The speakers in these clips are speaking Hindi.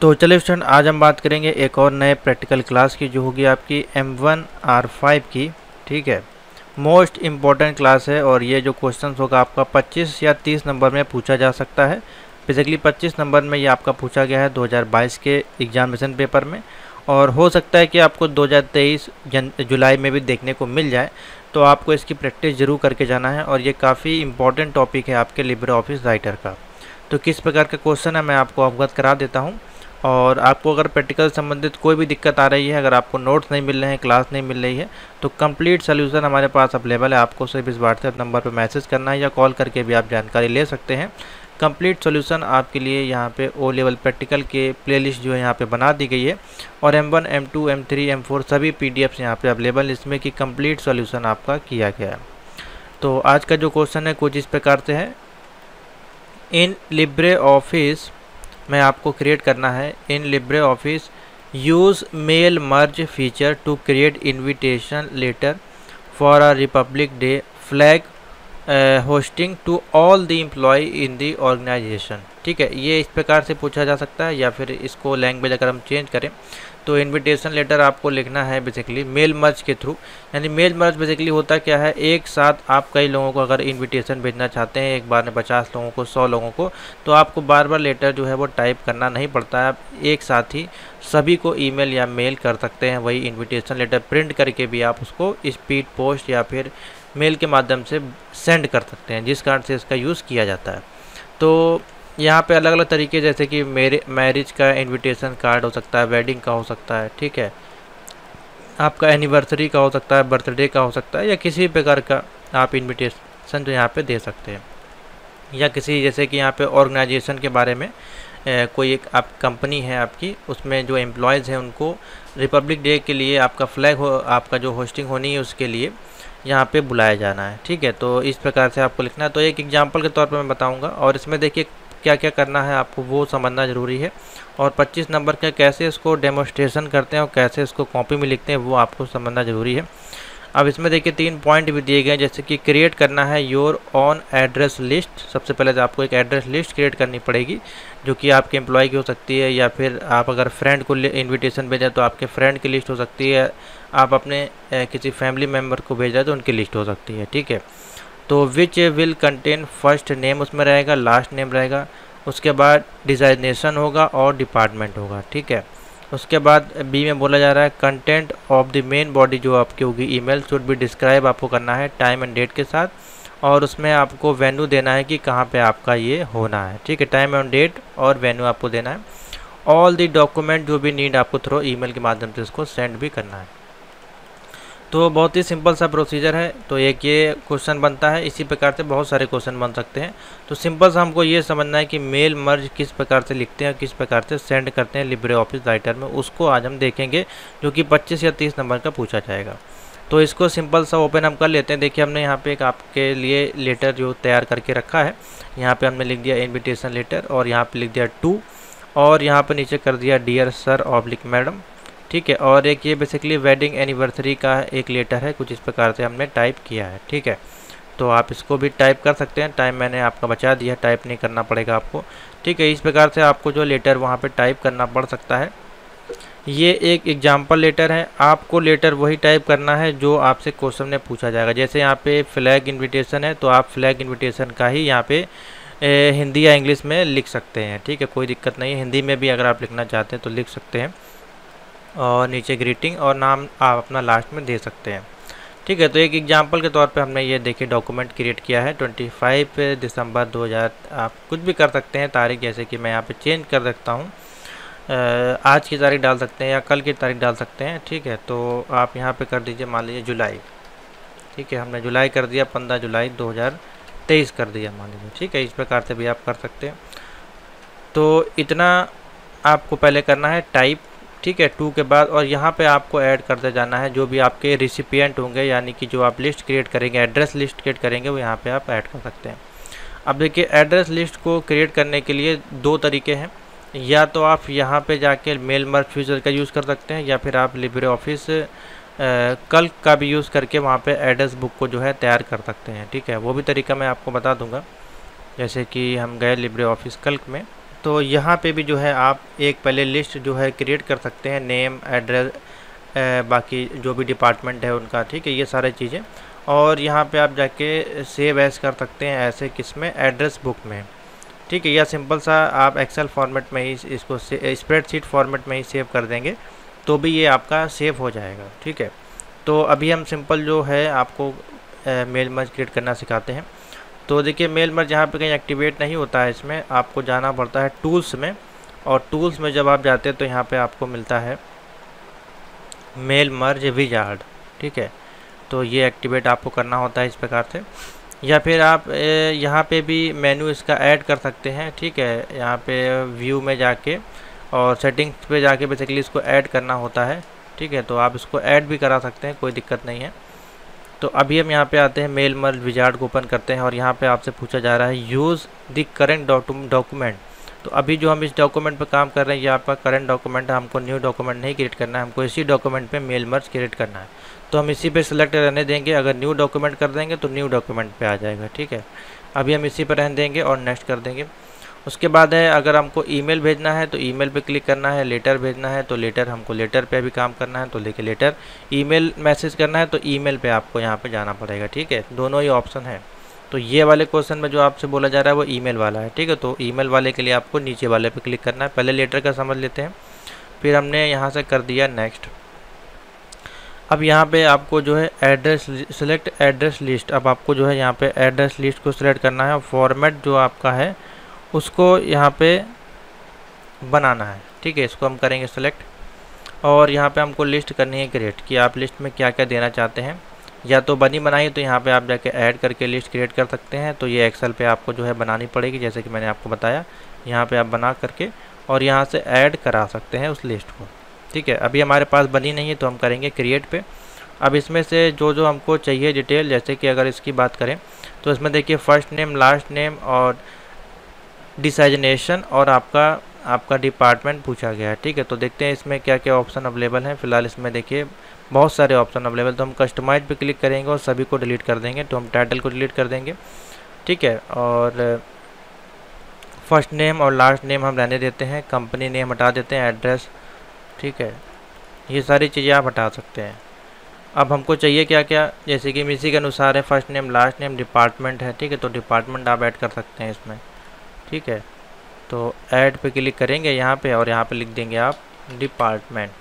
तो चलिए स्टूडेंट, आज हम बात करेंगे एक और नए प्रैक्टिकल क्लास की, जो होगी आपकी M1R5 की। ठीक है, मोस्ट इम्पॉर्टेंट क्लास है और ये जो क्वेश्चंस होगा आपका 25 या 30 नंबर में पूछा जा सकता है। बेसिकली 25 नंबर में ये आपका पूछा गया है 2022 के एग्जामिनेशन पेपर में, और हो सकता है कि आपको 2023 जुलाई में भी देखने को मिल जाए। तो आपको इसकी प्रैक्टिस ज़रूर करके जाना है, और ये काफ़ी इंपॉर्टेंट टॉपिक है आपके लिब्रे ऑफिस राइटर का। तो किस प्रकार का क्वेश्चन है मैं आपको अवगत करा देता हूँ। और आपको अगर प्रैक्टिकल संबंधित कोई भी दिक्कत आ रही है, अगर आपको नोट्स नहीं मिल रहे हैं, क्लास नहीं मिल रही है, तो कंप्लीट सोल्यूशन हमारे पास अवेलेबल है। आपको सिर्फ इस व्हाट्सएप नंबर पर मैसेज करना है या कॉल करके भी आप जानकारी ले सकते हैं। कंप्लीट सॉल्यूशन आपके लिए यहाँ पे ओ लेवल प्रैक्टिकल के प्लेलिस्ट जो है यहाँ पे बना दी गई है, और M1, M2, M3, M4 सभी PDFs यहाँ पे अवेलेबल, इसमें कि कंप्लीट सॉल्यूशन आपका किया गया है। तो आज का जो क्वेश्चन है कुछ इस प्रकार से है। इन लिब्रे ऑफिस में आपको क्रिएट करना है, in Libre Office use mail merge feature to create invitation letter for a Republic Day flag hosting to all the employ in the organization. ठीक है, ये इस प्रकार से पूछा जा सकता है, या फिर इसको लैंग्वेज अगर हम चेंज करें तो इनविटेशन लेटर आपको लिखना है बेसिकली मेल मर्ज के थ्रू। यानी मेल मर्ज बेसिकली होता क्या है, एक साथ आप कई लोगों को अगर इनविटेशन भेजना चाहते हैं, एक बार में 50 लोगों को, 100 लोगों को, तो आपको बार बार लेटर जो है वो टाइप करना नहीं पड़ता है। आप एक साथ ही सभी को ईमेल या मेल कर सकते हैं। वही इन्विटेशन लेटर प्रिंट करके भी आप उसको स्पीड पोस्ट या फिर मेल के माध्यम से सेंड कर सकते हैं, जिस कारण से इसका यूज़ किया जाता है। तो यहाँ पे अलग अलग तरीके, जैसे कि मैरिज का इनविटेशन कार्ड हो सकता है, वेडिंग का हो सकता है, ठीक है, आपका एनिवर्सरी का हो सकता है, बर्थडे का हो सकता है, या किसी भी प्रकार का आप इनविटेशन जो यहाँ पे दे सकते हैं। या किसी, जैसे कि यहाँ पे ऑर्गेनाइजेशन के बारे में कोई एक आप कंपनी है आपकी, उसमें जो एम्प्लॉयज़ हैं उनको रिपब्लिक डे के लिए आपका फ्लैग आपका जो होस्टिंग होनी है उसके लिए यहाँ पे बुलाया जाना है। ठीक है, तो इस प्रकार से आपको लिखना है। तो एक एग्जांपल के तौर पे मैं बताऊंगा, और इसमें देखिए क्या क्या करना है आपको वो समझना ज़रूरी है। और 25 नंबर का कैसे इसको डेमोस्ट्रेशन करते हैं और कैसे इसको कॉपी में लिखते हैं वो आपको समझना ज़रूरी है। अब इसमें देखिए 3 पॉइंट भी दिए गए हैं, जैसे कि क्रिएट करना है योर ऑन एड्रेस लिस्ट। सबसे पहले तो आपको एक एड्रेस लिस्ट क्रिएट करनी पड़ेगी, जो कि आपके एम्प्लॉय की हो सकती है, या फिर आप अगर फ्रेंड को इनविटेशन भेजें तो आपके फ्रेंड की लिस्ट हो सकती है, आप अपने किसी फैमिली मेम्बर को भेज रहे हैं तो उनकी लिस्ट हो सकती है। ठीक है, तो which will contain first name उसमें रहेगा, लास्ट नेम रहेगा, उसके बाद डिजाइनेशन होगा और डिपार्टमेंट होगा। ठीक है, उसके बाद बी में बोला जा रहा है content of the main body जो आपकी होगी ईमेल शुड बी डिस्क्राइब आपको करना है टाइम एंड डेट के साथ, और उसमें आपको वेन्यू देना है कि कहाँ पे आपका ये होना है। ठीक है, टाइम एंड डेट और वेन्यू आपको देना है। ऑल द डॉक्यूमेंट जो भी नीड आपको थ्रू ईमेल के माध्यम से इसको सेंड भी करना है। तो बहुत ही सिंपल सा प्रोसीजर है। तो एक ये क्वेश्चन बनता है, इसी प्रकार से बहुत सारे क्वेश्चन बन सकते हैं। तो सिंपल सा हमको ये समझना है कि मेल मर्ज किस प्रकार से लिखते हैं, किस प्रकार से सेंड करते हैं लिब्रे ऑफिस राइटर में, उसको आज हम देखेंगे, जो कि 25 या 30 नंबर का पूछा जाएगा। तो इसको सिंपल सा ओपन हम कर लेते हैं। देखिए हमने यहाँ पे एक आपके लिए लेटर जो तैयार करके रखा है, यहाँ पे हमने लिख दिया इन्विटेशन लेटर, और यहाँ पे लिख दिया टू, और यहाँ पे नीचे कर दिया डियर सर ऑब्लिक मैडम। ठीक है, और एक ये बेसिकली वेडिंग एनिवर्सरी का एक लेटर है, कुछ इस प्रकार से हमने टाइप किया है। ठीक है, तो आप इसको भी टाइप कर सकते हैं, टाइम मैंने आपका बचा दिया, टाइप नहीं करना पड़ेगा आपको। ठीक है, इस प्रकार से आपको जो लेटर वहाँ पे टाइप करना पड़ सकता है। ये एक एग्जाम्पल लेटर है, आपको लेटर वही टाइप करना है जो आपसे क्वेश्चन में पूछा जाएगा। जैसे यहाँ पे फ्लैग इन्विटेशन है, तो आप फ्लैग इन्विटेशन का ही यहाँ पे हिंदी या इंग्लिश में लिख सकते हैं। ठीक है, कोई दिक्कत नहीं है, हिंदी में भी अगर आप लिखना चाहते हैं तो लिख सकते हैं, और नीचे ग्रीटिंग और नाम आप अपना लास्ट में दे सकते हैं। ठीक है, तो एक एग्जांपल के तौर पे हमने ये देखिए डॉक्यूमेंट क्रिएट किया है 25 दिसंबर 2000। आप कुछ भी कर सकते हैं तारीख, जैसे कि मैं यहाँ पे चेंज कर सकता हूँ, आज की तारीख डाल सकते हैं या कल की तारीख डाल सकते हैं। ठीक है, तो आप यहाँ पे कर दीजिए, मान लीजिए जुलाई। ठीक है, हमने जुलाई कर दिया, 15 जुलाई 2023 कर दिया मान लीजिए। ठीक है, इस प्रकार से भी आप कर सकते हैं। तो इतना आपको पहले करना है टाइप। ठीक है, टू के बाद, और यहाँ पे आपको ऐड करते जाना है जो भी आपके रिसिपिएंट होंगे, यानी कि जो आप लिस्ट क्रिएट करेंगे, एड्रेस लिस्ट क्रिएट करेंगे, वो यहाँ पे आप ऐड कर सकते हैं। अब देखिए एड्रेस लिस्ट को क्रिएट करने के लिए 2 तरीके हैं, या तो आप यहाँ पे जाके मेल मर्ज फीचर का यूज़ कर सकते हैं, या फिर आप लिब्रे ऑफिस कल्क का भी यूज़ करके वहाँ पे एड्रेस बुक को जो है तैयार कर सकते हैं। ठीक है, वो भी तरीका मैं आपको बता दूँगा। जैसे कि हम गए लिब्रे ऑफिस कल्क में, तो यहाँ पे भी जो है आप एक पहले लिस्ट जो है क्रिएट कर सकते हैं, नेम, एड्रेस, बाकी जो भी डिपार्टमेंट है उनका, ठीक है, ये सारी चीज़ें। और यहाँ पे आप जाके सेव एज कर सकते हैं, ऐसे किस में, एड्रेस बुक में, ठीक है, या सिंपल सा आप एक्सेल फॉर्मेट में ही इसको स्प्रेडशीट फॉर्मेट में ही सेव कर देंगे तो भी ये आपका सेव हो जाएगा, ठीक है। तो अभी हम सिंपल जो है आपको मेल मर्ज क्रिएट करना सिखाते हैं। तो देखिए मेल मर्ज यहाँ पे कहीं एक्टिवेट नहीं होता है, इसमें आपको जाना पड़ता है टूल्स में, और टूल्स में जब आप जाते हैं तो यहाँ पे आपको मिलता है मेल मर्ज विजार्ड, ठीक है। तो ये एक्टिवेट आपको करना होता है इस प्रकार से, या फिर आप यहाँ पे भी मेन्यू इसका ऐड कर सकते हैं, ठीक है। यहाँ पे व्यू में जाके और सेटिंग्स पे जाके बेसिकली इसको ऐड करना होता है, ठीक है। तो आप इसको ऐड भी करा सकते हैं, कोई दिक्कत नहीं है। तो अभी हम यहाँ पे आते हैं, मेल मर्ज विजार्ड को ओपन करते हैं और यहाँ पे आपसे पूछा जा रहा है यूज़ द करेंट डॉक्यूमेंट। तो अभी जो हम इस डॉक्यूमेंट पे काम कर रहे हैं ये आपका करंट डॉक्यूमेंट है, हमको न्यू डॉक्यूमेंट नहीं क्रिएट करना है, हमको इसी डॉक्यूमेंट पे मेल मर्ज क्रिएट करना है। तो हम इसी पे सिलेक्ट रहने देंगे, अगर न्यू डॉक्यूमेंट कर देंगे तो न्यू डॉक्यूमेंट पे आ जाएगा, ठीक है। अभी हम इसी पर रहने देंगे और नेक्स्ट कर देंगे। उसके बाद है अगर हमको ईमेल भेजना है तो ईमेल पे क्लिक करना है, लेटर भेजना है तो लेटर, हमको लेटर पे भी काम करना है तो लेके लेटर, ईमेल मैसेज करना है तो ईमेल पे आपको यहाँ पे जाना पड़ेगा, ठीक है। दोनों ही ऑप्शन है। तो ये वाले क्वेश्चन में जो आपसे बोला जा रहा है वो ईमेल वाला है, ठीक है। तो ईमेल वाले के लिए आपको नीचे वाले पे क्लिक करना है। पहले लेटर का समझ लेते हैं, फिर हमने यहाँ से कर दिया नेक्स्ट। अब यहाँ पे आपको जो है एड्रेस, सिलेक्ट एड्रेस लिस्ट, अब आपको जो है यहाँ पे एड्रेस लिस्ट को सिलेक्ट करना है और फॉर्मेट जो आपका है उसको यहाँ पे बनाना है, ठीक है। इसको हम करेंगे सेलेक्ट और यहाँ पे हमको लिस्ट करनी है क्रिएट, कि आप लिस्ट में क्या क्या देना चाहते हैं। या तो बनी बनाई तो यहाँ पे आप जाके ऐड करके लिस्ट क्रिएट कर सकते हैं, तो ये एक्सेल पे आपको जो है बनानी पड़ेगी, जैसे कि मैंने आपको बताया। यहाँ पे आप बना करके और यहाँ से ऐड करा सकते हैं उस लिस्ट को, ठीक है। अभी हमारे पास बनी नहीं है तो हम करेंगे क्रिएट पे। अब इसमें से जो जो हमको चाहिए डिटेल, जैसे कि अगर इसकी बात करें तो इसमें देखिए फर्स्ट नेम, लास्ट नेम और डिसाइजनेशन और आपका डिपार्टमेंट पूछा गया है, ठीक है। तो देखते हैं इसमें क्या क्या ऑप्शन अवेलेबल हैं। फिलहाल इसमें देखिए बहुत सारे ऑप्शन अवेलेबल, तो हम कस्टमाइज पे क्लिक करेंगे और सभी को डिलीट कर देंगे। तो हम टाइटल को डिलीट कर देंगे, ठीक है। और फर्स्ट नेम और लास्ट नेम हम रहने देते हैं, कंपनी नेम हटा देते हैं, एड्रेस, ठीक है। ये सारी चीज़ें आप हटा सकते हैं। अब हमको चाहिए क्या क्या, जैसे कि इसी के अनुसार है, first name, last name, department है, ठीक है। तो डिपार्टमेंट आप ऐड कर सकते हैं इसमें, ठीक है। तो ऐड पे क्लिक करेंगे यहाँ पे और यहाँ पे लिख देंगे आप डिपार्टमेंट,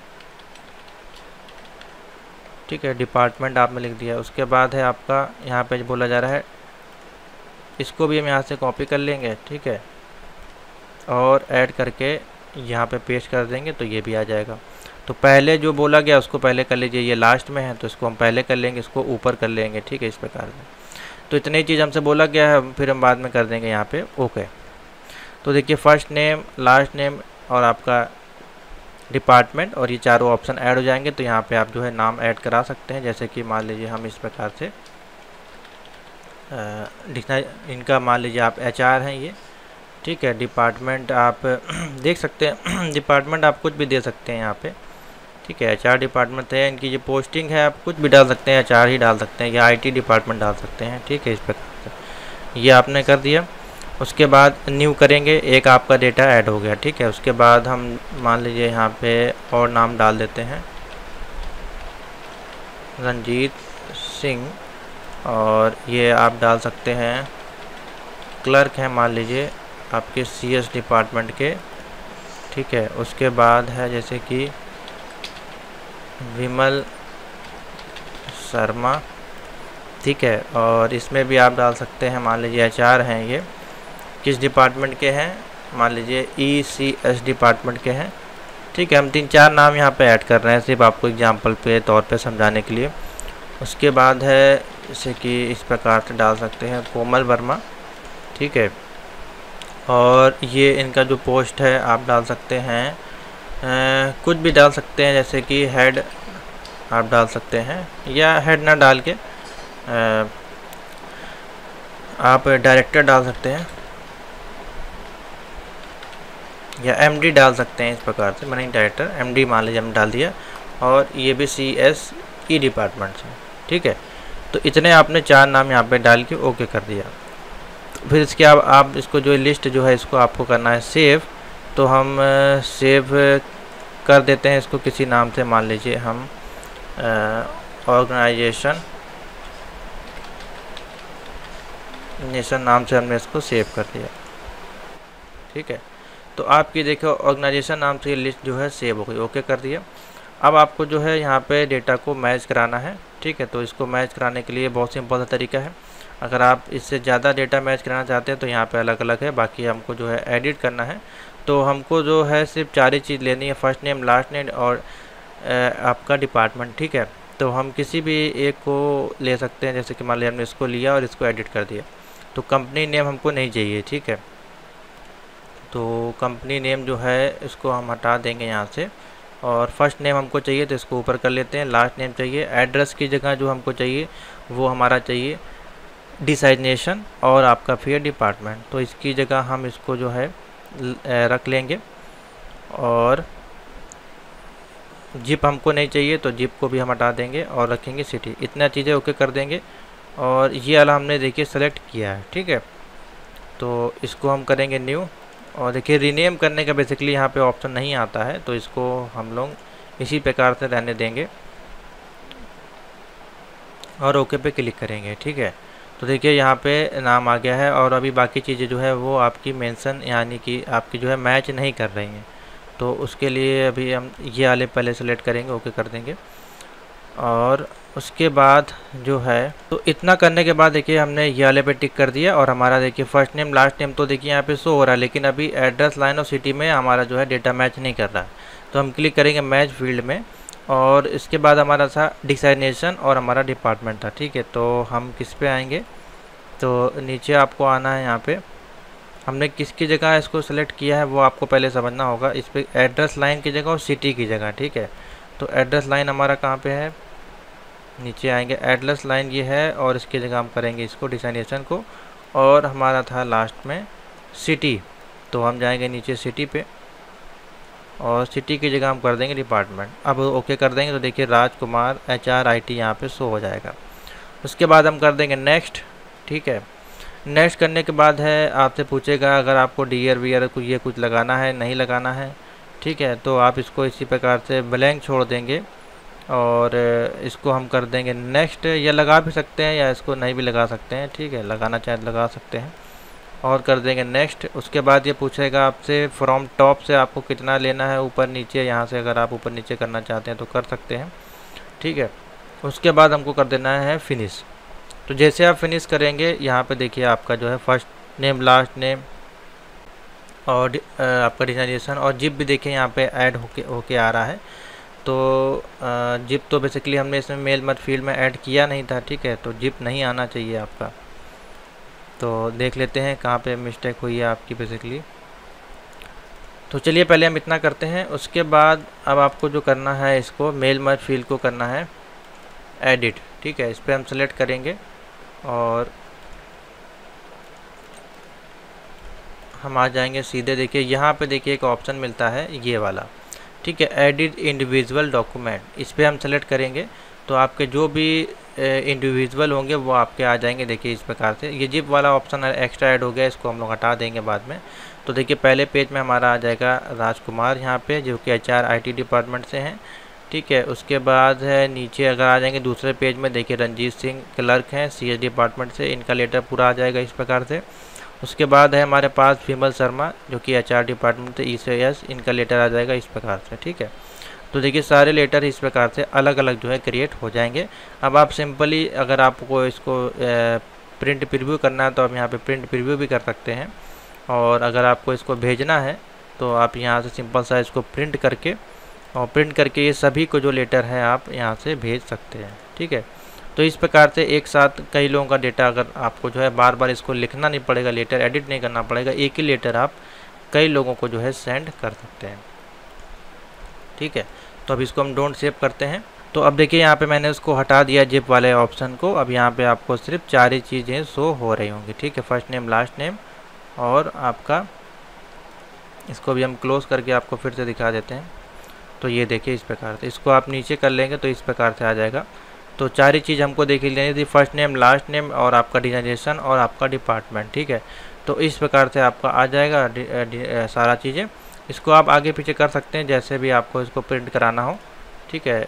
ठीक है। डिपार्टमेंट आपने लिख दिया। उसके बाद है आपका यहाँ पे बोला जा रहा है, इसको भी हम यहाँ से कॉपी कर लेंगे, ठीक है, और ऐड करके यहाँ पे पेस्ट कर देंगे तो ये भी आ जाएगा। तो पहले जो बोला गया उसको पहले कर लीजिए, ये लास्ट में है तो इसको हम पहले कर लेंगे, इसको ऊपर कर लेंगे, ठीक है, इस प्रकार से। तो इतनी चीज़ हमसे बोला गया है, फिर हम बाद में कर देंगे यहाँ पे ओके। तो देखिए फर्स्ट नेम, लास्ट नेम और आपका डिपार्टमेंट और ये चारों ऑप्शन ऐड हो जाएंगे। तो यहाँ पे आप जो है नाम ऐड करा सकते हैं, जैसे कि मान लीजिए हम इस प्रकार से इनका मान लीजिए आप HR हैं ये, ठीक है। डिपार्टमेंट आप देख सकते हैं, डिपार्टमेंट आप कुछ भी दे सकते हैं यहाँ पे, ठीक है। HR डिपार्टमेंट है, इनकी जो पोस्टिंग है आप कुछ भी डाल सकते हैं, HR ही डाल सकते हैं या IT डिपार्टमेंट डाल सकते हैं, ठीक है। इस प्रकार से ये आपने कर दिया। उसके बाद न्यू करेंगे, एक आपका डेटा ऐड हो गया, ठीक है। उसके बाद हम मान लीजिए यहाँ पे और नाम डाल देते हैं, रंजीत सिंह, और ये आप डाल सकते हैं क्लर्क हैं मान लीजिए आपके CS डिपार्टमेंट के, ठीक है। उसके बाद है जैसे कि विमल शर्मा, ठीक है। और इसमें भी आप डाल सकते हैं, मान लीजिए HR हैं, ये किस डिपार्टमेंट के हैं, मान लीजिए ECS डिपार्टमेंट के हैं, ठीक है। हम 3-4 नाम यहाँ पे ऐड कर रहे हैं सिर्फ आपको एग्जांपल पे तौर पे समझाने के लिए। उसके बाद है जैसे कि इस प्रकार से डाल सकते हैं कोमल वर्मा, ठीक है। और ये इनका जो पोस्ट है आप डाल सकते हैं, कुछ भी डाल सकते हैं, जैसे कि हेड आप डाल सकते हैं, या हेड ना डाल के आप डायरेक्टर डाल सकते हैं या MD डाल सकते हैं। इस प्रकार से मैंने डायरेक्टर MD मान लीजिए हम डाल दिया, और ये भी CSE डिपार्टमेंट से, ठीक है। तो इतने आपने 4 नाम यहाँ पे डाल के ओके कर दिया। फिर इसके आप इसको जो लिस्ट जो है इसको आपको करना है सेव। तो हम सेव कर देते हैं इसको किसी नाम से, मान लीजिए हम ऑर्गेनाइजेशन नेशन नाम से हमने इसको सेव कर दिया। ठीक है, तो आपकी देखो ऑर्गेनाइजेशन नाम से ये लिस्ट जो है सेव हो गई। ओके कर दिया। अब आपको जो है यहाँ पे डेटा को मैच कराना है। ठीक है, तो इसको मैच कराने के लिए बहुत सिंपल सा तरीका है। अगर आप इससे ज़्यादा डेटा मैच कराना चाहते हैं तो यहाँ पे अलग अलग है, बाकी हमको जो है एडिट करना है। तो हमको जो है सिर्फ 4 ही चीज़ लेनी है, फर्स्ट नेम, लास्ट नेम और आपका डिपार्टमेंट। ठीक है, तो हम किसी भी एक को ले सकते हैं, जैसे कि मान लिया हमने इसको लिया और इसको एडिट कर दिया। तो कंपनी नेम हमको नहीं चाहिए। ठीक है, तो कंपनी नेम जो है इसको हम हटा देंगे यहाँ से, और फर्स्ट नेम हमको चाहिए तो इसको ऊपर कर लेते हैं। लास्ट नेम चाहिए। एड्रेस की जगह जो हमको चाहिए वो हमारा चाहिए डिसाइनेशन और आपका फिर डिपार्टमेंट। तो इसकी जगह हम इसको जो है रख लेंगे, और जिप हमको नहीं चाहिए तो जिप को भी हम हटा देंगे और रखेंगे सिटी। इतना चीज़ें ओके कर देंगे, और ये वाला हमने देखिए सेलेक्ट किया है। ठीक है, तो इसको हम करेंगे न्यू, और देखिए रीनेम करने का बेसिकली यहाँ पे ऑप्शन नहीं आता है, तो इसको हम लोग इसी प्रकार से रहने देंगे और ओके पे क्लिक करेंगे। ठीक है, तो देखिए यहाँ पे नाम आ गया है, और अभी बाकी चीज़ें जो है वो आपकी मेंशन यानी कि आपकी जो है मैच नहीं कर रही हैं। तो उसके लिए अभी हम ये वाले पहले सेलेक्ट करेंगे, ओके कर देंगे, और उसके बाद जो है तो इतना करने के बाद देखिए हमने ये वाले पे टिक कर दिया, और हमारा देखिए फर्स्ट नेम लास्ट नेम तो देखिए यहाँ पे शो हो रहा है, लेकिन अभी एड्रेस लाइन और सिटी में हमारा जो है डेटा मैच नहीं कर रहा है। तो हम क्लिक करेंगे मैच फील्ड में, और इसके बाद हमारा था डिसाइनेशन और हमारा डिपार्टमेंट था। ठीक है, तो हम किस पे आएंगे, तो नीचे आपको आना है। यहाँ पे हमने किसकी जगह इसको सेलेक्ट किया है वो आपको पहले समझना होगा। इस पर एड्रेस लाइन की जगह और सिटी की जगह। ठीक है, तो एड्रेस लाइन हमारा कहाँ पे है, नीचे आएंगे, एड्रेस लाइन ये है, और इसकी जगह हम करेंगे इसको डिसाइनेशन को, और हमारा था लास्ट में सिटी। तो हम जाएंगे नीचे सिटी पे, और सिटी की जगह हम कर देंगे डिपार्टमेंट। अब ओके कर देंगे तो देखिए राजकुमार HR IT यहाँ पे शो हो जाएगा। उसके बाद हम कर देंगे नेक्स्ट। ठीक है, नेक्स्ट करने के बाद है आपसे पूछेगा अगर आपको डीयर वीयर ये कुछ लगाना है, नहीं लगाना है। ठीक है, तो आप इसको इसी प्रकार से ब्लैंक छोड़ देंगे, और इसको हम कर देंगे नेक्स्ट, या लगा भी सकते हैं या इसको नहीं भी लगा सकते हैं। ठीक है, लगाना चाहे लगा सकते हैं, और कर देंगे नेक्स्ट। उसके बाद ये पूछेगा आपसे फ्रॉम टॉप से आपको कितना लेना है, ऊपर नीचे, यहाँ से अगर आप ऊपर नीचे करना चाहते हैं तो कर सकते हैं। ठीक है, उसके बाद हमको कर देना है फिनिश। तो जैसे आप फिनिश करेंगे यहाँ पे देखिए आपका जो है फर्स्ट नेम, लास्ट नेम और आपका डिजाइनेशन और जिप भी देखिए यहाँ पे ऐड होके आ रहा है। तो जिप तो बेसिकली हमने इसमें मेल मत फील्ड में ऐड किया नहीं था। ठीक है, तो जिप नहीं आना चाहिए आपका। तो देख लेते हैं कहाँ पे मिस्टेक हुई है आपकी बेसिकली। तो चलिए पहले हम इतना करते हैं, उसके बाद अब आपको जो करना है इसको मेल मत फील्ड को करना है एडिट। ठीक है, इस पर हम सेलेक्ट करेंगे और हम आ जाएंगे सीधे। देखिए यहाँ पे देखिए एक ऑप्शन मिलता है ये वाला। ठीक है, एडिट इंडिविजुअल डॉक्यूमेंट, इस पर हम सेलेक्ट करेंगे तो आपके जो भी इंडिविजुअल होंगे वो आपके आ जाएंगे। देखिए इस प्रकार से ये जिप वाला ऑप्शन एक्स्ट्रा ऐड हो गया, इसको हम लोग हटा देंगे बाद में। तो देखिए पहले पेज में हमारा आ जाएगा राजकुमार यहाँ पे, जो कि HR IT डिपार्टमेंट से हैं। ठीक है, उसके बाद है नीचे अगर आ जाएंगे दूसरे पेज में देखिए रणजीत सिंह क्लर्क हैं CS डिपार्टमेंट से, इनका लेटर पूरा आ जाएगा इस प्रकार से। उसके बाद है हमारे पास विमल शर्मा जो कि HR डिपार्टमेंट से ECS, इनका लेटर आ जाएगा इस प्रकार से। ठीक है, तो देखिए सारे लेटर इस प्रकार से अलग अलग जो है क्रिएट हो जाएंगे। अब आप सिंपली अगर आपको इसको प्रिंट प्रीव्यू करना है तो आप यहाँ पे प्रिंट प्रीव्यू भी कर सकते हैं, और अगर आपको इसको भेजना है तो आप यहाँ से सिंपल सा इसको प्रिंट करके ये सभी को जो लेटर है आप यहाँ से भेज सकते हैं। ठीक है, तो इस प्रकार से एक साथ कई लोगों का डेटा अगर आपको जो है बार बार इसको लिखना नहीं पड़ेगा, लेटर एडिट नहीं करना पड़ेगा, एक ही लेटर आप कई लोगों को जो है सेंड कर सकते हैं। ठीक है, तो अब इसको हम डोंट सेव करते हैं। तो अब देखिए यहाँ पे मैंने उसको हटा दिया जिप वाले ऑप्शन को। अब यहाँ पे आपको सिर्फ 4 ही चीज़ें शो हो रही होंगी। ठीक है, फर्स्ट नेम, लास्ट नेम और आपका, इसको भी हम क्लोज करके आपको फिर से दिखा देते हैं। तो ये देखिए इस प्रकार से, इसको आप नीचे कर लेंगे तो इस प्रकार से आ जाएगा। तो 4 ही चीज़ हमको देख लेनी थी, फर्स्ट नेम, लास्ट नेम और आपका डिजिग्नेशन और आपका डिपार्टमेंट, ठीक है। तो इस प्रकार से आपका आ जाएगा सारा चीज़ें। इसको आप आगे पीछे कर सकते हैं जैसे भी आपको इसको प्रिंट कराना हो, ठीक है,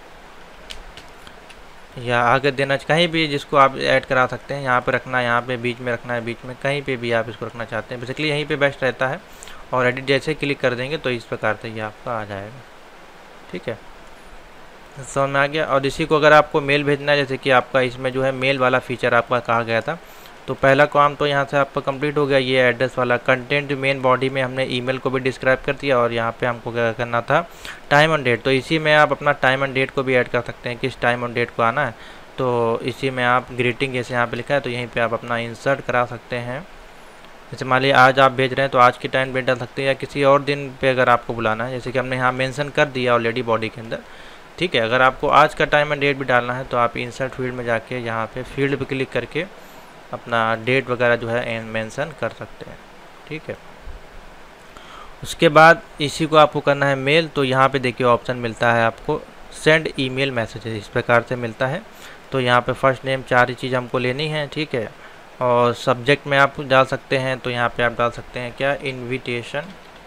या आगे देना कहीं भी जिसको आप ऐड करा सकते हैं। यहाँ पे रखना है, यहाँ पे बीच में रखना है, बीच में कहीं पे भी आप इसको रखना चाहते हैं, बेसिकली यहीं पे बेस्ट रहता है। और एडिट जैसे क्लिक कर देंगे तो इस प्रकार से ये आपका आ जाएगा, ठीक है, समझ में आ गया। और इसी को अगर आपको मेल भेजना है, जैसे कि आपका इसमें जो है मेल वाला फीचर आपका कहा गया था, तो पहला काम तो यहाँ से आपका कंप्लीट हो गया, ये एड्रेस वाला। कंटेंट मेन बॉडी में हमने ईमेल को भी डिस्क्राइब कर दिया और यहाँ पे हमको क्या करना था, टाइम एंड डेट। तो इसी में आप अपना टाइम एंड डेट को भी ऐड कर सकते हैं, किस टाइम एंड डेट को आना है। तो इसी में आप ग्रीटिंग जैसे यहाँ पे लिखा है तो यहीं पे आप अपना इंसर्ट करा सकते हैं। जैसे मान लीजिए आज आप भेज रहे हैं तो आज की टाइम डेट डाल सकते हैं, या किसी और दिन पे अगर आपको बुलाना है, जैसे कि हमने यहाँ मेंशन कर दिया ऑलरेडी बॉडी के अंदर, ठीक है। अगर आपको आज का टाइम एंड डेट भी डालना है तो आप इंसर्ट फील्ड में जाके यहाँ पे फील्ड पे क्लिक करके अपना डेट वगैरह जो है मेंशन कर सकते हैं, ठीक है। उसके बाद इसी को आपको करना है मेल। तो यहाँ पे देखिए ऑप्शन मिलता है आपको सेंड ईमेल मैसेजेस, इस प्रकार से मिलता है। तो यहाँ पे फर्स्ट नेम 4 ही चीज़ हमको लेनी है, ठीक है। और सब्जेक्ट में आप डाल सकते हैं, तो यहाँ पे आप डाल सकते हैं क्या, इनविटेशन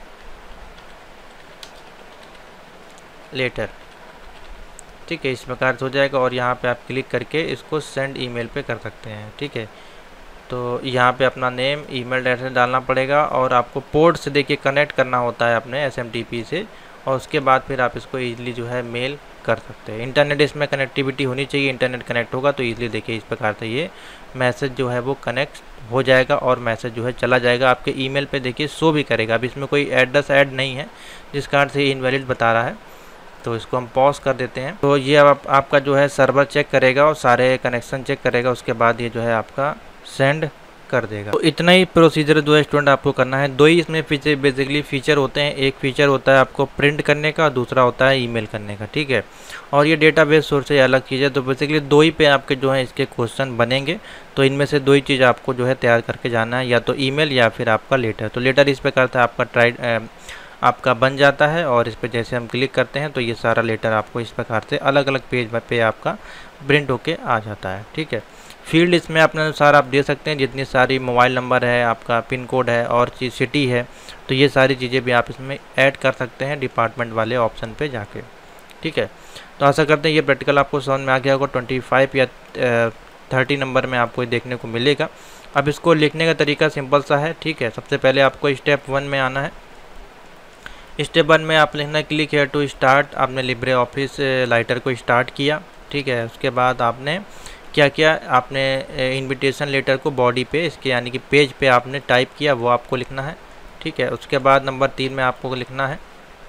लेटर, ठीक है, इस प्रकार से हो जाएगा। और यहाँ पे आप क्लिक करके इसको सेंड ईमेल पे कर सकते हैं, ठीक है। तो यहाँ पे अपना नेम, ईमेल एड्रेस डालना पड़ेगा और आपको पोर्ट से देखिए कनेक्ट करना होता है अपने SMTP से, और उसके बाद फिर आप इसको ईजिली जो है मेल कर सकते हैं। इंटरनेट इसमें कनेक्टिविटी होनी चाहिए, इंटरनेट कनेक्ट होगा तो ईजिली देखिए इस प्रकार से ये मैसेज जो है वो कनेक्ट हो जाएगा और मैसेज जो है चला जाएगा आपके ईमेल पे, देखिए शो भी करेगा। अब इसमें कोई एड्रेस ऐड नहीं है जिस कारण से इनवैलिड बता रहा है, तो इसको हम पॉज कर देते हैं। तो ये अब आपका जो है सर्वर चेक करेगा और सारे कनेक्शन चेक करेगा, उसके बाद ये जो है आपका सेंड कर देगा। तो इतना ही प्रोसीजर जो है स्टूडेंट आपको करना है। 2 ही इसमें फीचर बेसिकली फीचर होते हैं, एक फीचर होता है आपको प्रिंट करने का, दूसरा होता है ईमेल करने का, ठीक है। और ये डेटाबेस सोर्स से अलग चीज़ है। तो बेसिकली 2 ही पे आपके जो है इसके क्वेश्चन बनेंगे। तो इनमें से 2 ही चीज़ आपको जो है तैयार करके जाना है, या तो ईमेल या फिर आपका लेटर। तो लेटर इस प्रकार से आपका आपका बन जाता है और इस पर जैसे हम क्लिक करते हैं तो ये सारा लेटर आपको इस प्रकार से अलग अलग पेज पे आपका प्रिंट होके आ जाता है, ठीक है। फील्ड इसमें अपने अनुसार आप दे सकते हैं, जितनी सारी मोबाइल नंबर है, आपका पिन कोड है और सिटी है, तो ये सारी चीज़ें भी आप इसमें ऐड कर सकते हैं डिपार्टमेंट वाले ऑप्शन पे जाके, ठीक है। तो आशा करते हैं ये प्रैक्टिकल आपको समझ में आ गया होगा। 25 या 30 नंबर में आपको देखने को मिलेगा। अब इसको लिखने का तरीका सिंपल सा है, ठीक है। सबसे पहले आपको स्टेप 1 में आना है। स्टेप 1 में आप लिखना क्लिक है टू स्टार्ट। आपने लिब्रे ऑफिस राइटर को स्टार्ट किया, ठीक है। उसके बाद आपने क्या किया, आपने इनविटेशन लेटर को बॉडी पे इसके यानी कि पेज पे आपने टाइप किया, वो आपको लिखना है, ठीक है। उसके बाद नंबर 3 में आपको लिखना है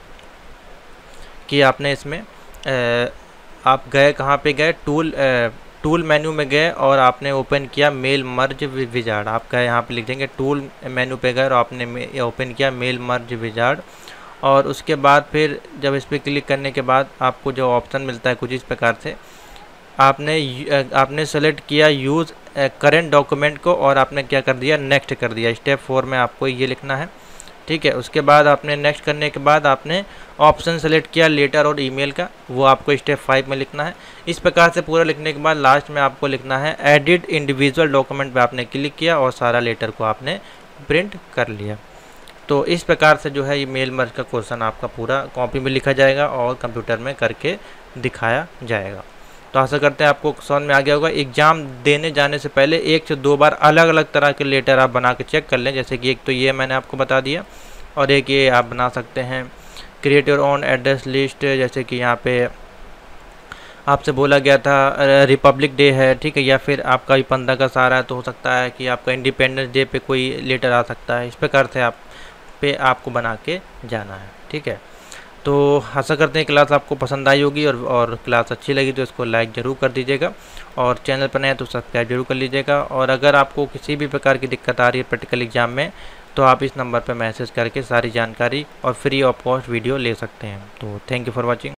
कि आपने इसमें आप गए कहाँ पे गए, टूल मेन्यू में गए और आपने ओपन किया मेल मर्ज विजार्ड। आप गए यहाँ पे लिख देंगे टूल मेन्यू पे गए और आपने ओपन किया मेल मर्ज विजार्ड। और उसके बाद फिर जब इस पर क्लिक करने के बाद आपको जो ऑप्शन मिलता है कुछ इस प्रकार से, आपने सेलेक्ट किया यूज़ करेंट डॉक्यूमेंट को और आपने क्या कर दिया, नेक्स्ट कर दिया। स्टेप 4 में आपको ये लिखना है, ठीक है। उसके बाद आपने नेक्स्ट करने के बाद आपने ऑप्शन सेलेक्ट किया लेटर और ईमेल का, वो आपको स्टेप 5 में लिखना है। इस प्रकार से पूरा लिखने के बाद लास्ट में आपको लिखना है एडिट इंडिविजुअल डॉक्यूमेंट पे आपने क्लिक किया और सारा लेटर को आपने प्रिंट कर लिया। तो इस प्रकार से जो है ये मेल मर्ज का क्वेश्चन आपका पूरा कॉपी में लिखा जाएगा और कंप्यूटर में करके दिखाया जाएगा। तो आशा करते हैं आपको समझ में आ गया होगा। एग्ज़ाम देने जाने से पहले 1 से 2 बार अलग अलग तरह के लेटर आप बना के चेक कर लें। जैसे कि एक तो ये मैंने आपको बता दिया और एक ये आप बना सकते हैं create your own address list. जैसे कि यहाँ पे आपसे बोला गया था रिपब्लिक डे है, ठीक है, या फिर आपका 15 अगस्त आ रहा है तो हो सकता है कि आपका इंडिपेंडेंस डे पे कोई लेटर आ सकता है। इस प्रकार से आपको बना के जाना है, ठीक है। तो आशा करते हैं क्लास आपको पसंद आई होगी और क्लास अच्छी लगी तो इसको लाइक ज़रूर कर दीजिएगा और चैनल पर नए तो सब्सक्राइब जरूर कर लीजिएगा। और अगर आपको किसी भी प्रकार की दिक्कत आ रही है प्रैक्टिकल एग्जाम में तो आप इस नंबर पर मैसेज करके सारी जानकारी और फ्री ऑफ कॉस्ट वीडियो ले सकते हैं। तो थैंक यू फॉर वॉचिंग।